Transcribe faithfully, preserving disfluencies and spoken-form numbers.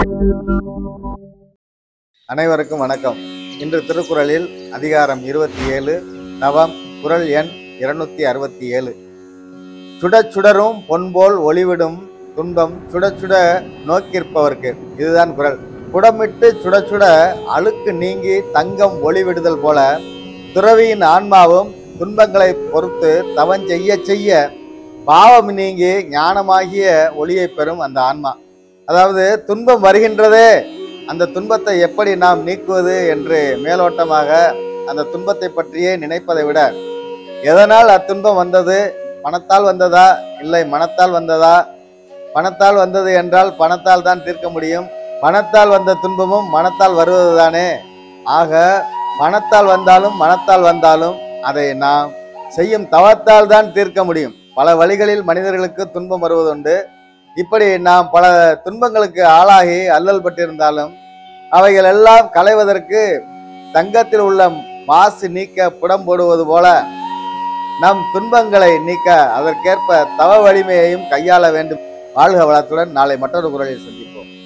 அனைவருக்கும் வணக்கம். இன்று திருக்குறளில் அதிகாரம் இருபத்தி ஏழு நவம் குறள் எண் இருநூத்தி அறுபத்தி ஏழு. சுட சுடரும் பொன்போல் ஒளிவிடும் துன்பம் சுட சுட நோக்கியிருப்பவர்க்கு. இதுதான் குறள். குடமிட்டு சுட சுட அழுக்கு நீங்கி தங்கம் ஒளிவிடுதல் போல துறவியின் ஆன்மாவும் துன்பங்களை பொறுத்து தவம் செய்ய செய்ய பாவம் நீங்கி ஞானமாகிய ஒளியை பெறும் அந்த ஆன்மா. அதாவது துன்பம் வருகின்றதே, அந்த துன்பத்தை எப்படி நாம் நீக்குவது என்று மேலோட்டமாக அந்த துன்பத்தை பற்றியே நினைப்பதை விட, எதனால் அத்துன்பம் வந்தது, பணத்தால் வந்ததா இல்லை மனத்தால் வந்ததா, பணத்தால் வந்தது என்றால் பணத்தால் தான் தீர்க்க முடியும், பணத்தால் வந்த துன்பமும் மனத்தால் வருவது தானே. ஆக பணத்தால் வந்தாலும் மனத்தால் வந்தாலும் அதை நாம் செய்யும் தவத்தால் தான் தீர்க்க முடியும். பல வழிகளில் மனிதர்களுக்கு துன்பம் வருவதுண்டு. இப்படி நாம் பல துன்பங்களுக்கு ஆளாகி அல்லல் பட்டிருந்தாலும் அவைகள் எல்லாம் களைவதற்கு தங்கத்தில் உள்ள மாசு நீக்க புடம் போடுவது போல நம் துன்பங்களை நீக்க அதற்கேற்ப தவ வலிமையையும் கையாள வேண்டும். வாழ்க வளத்துடன். நாளை மற்றொரு குறளில் சந்திப்போம்.